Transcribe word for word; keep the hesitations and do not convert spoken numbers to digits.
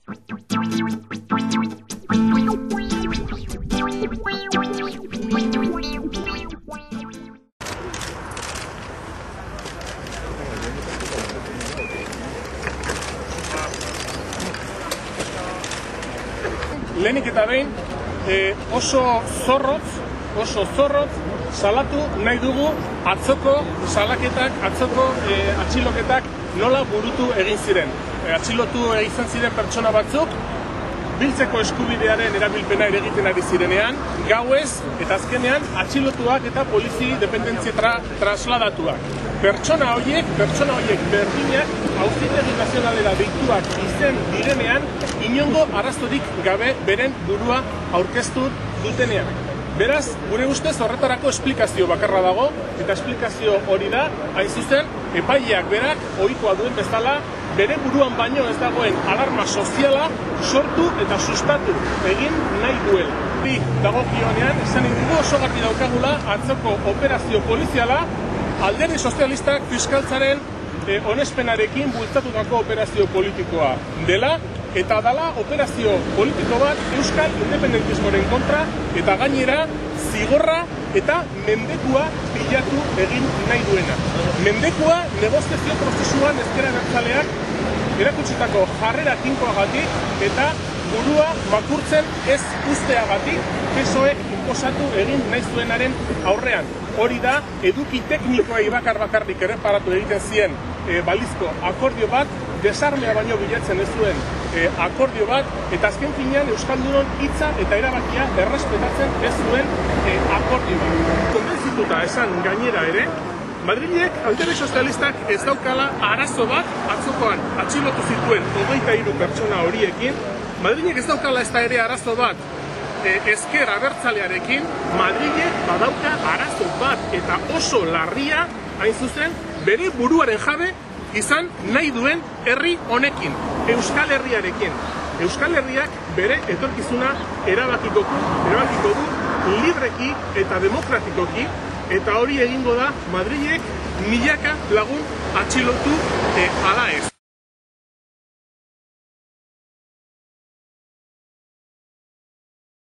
Lehenik eta behin, oso zorrotz, oso zorrotz, salatu nahi dugu atzoko salaketak, atzoko atxiloketak nola burutu egin ziren. Atxilotu egin ziren pertsona batzuk, biltzeko eskubidearen erabilpena ere egiten ari zirenean, gauez eta azkenean atxilotuak eta polizi dependentzietara trasladatuak. Pertsona horiek, pertsona horiek berdinak, auzitegi nazionalera deituak izen direnean, inongo arrazorik gabe beren burua aurkeztu dutenean. Beraz, gure ustez horretarako esplikazio bakarra dago, eta esplikazio hori da, hain zuzen, epaileak berak, ohikoa duen bezala, bere buruan baino ez dagoen alarma soziala sortu eta sustatu egin nahi duela. Bi dagokionean, esan dugu oso garbi daukagula atzoko operazio poliziala, Alderdi Sozialistak fiskaltzaren onespenarekin bultzatutako operazio politikoa dela, eta dala operazio politiko bat euskal independentismoren kontra eta gainera zigorra eta mendekua bilatu egin nahi duena. Mendekua negoziazio prozesuan ezker abertzaleak erakutsitako jarrera tinkoagatik eta burua makurtzen ez usteagatik P S O Ek inposatu egin nahi zuenaren aurrean. Hori da, eduki teknikoa bakar bakarrik erreparatu egiten zien e, balizko akordio bat, desarmea baino bilatzen ez zuen e, akordio bat, eta azken finean Euskaldunon hitza eta erabakia errespetatzen ez zuen e, akordio bat. Konbentzituta esan gainera ere, Madrilek Alderdi Sozialistak ez daukala arazo bat atzokoan atxilotu zituen hogeita hiru pertsona horiekin, Madrilek ez daukala ez da ere arazo bat ezker abertzalearekin, Madrilek badauka arazo bat eta oso larria, hain zuzen, bere buruaren jabe izan nahi duen herri honekin, Euskal Herriarekin. Euskal Herriak bere etorkizuna erabakiko du libreki eta demokratikoki, eta hori egingo da Madrilek milaka lagun atxilotu ala ez.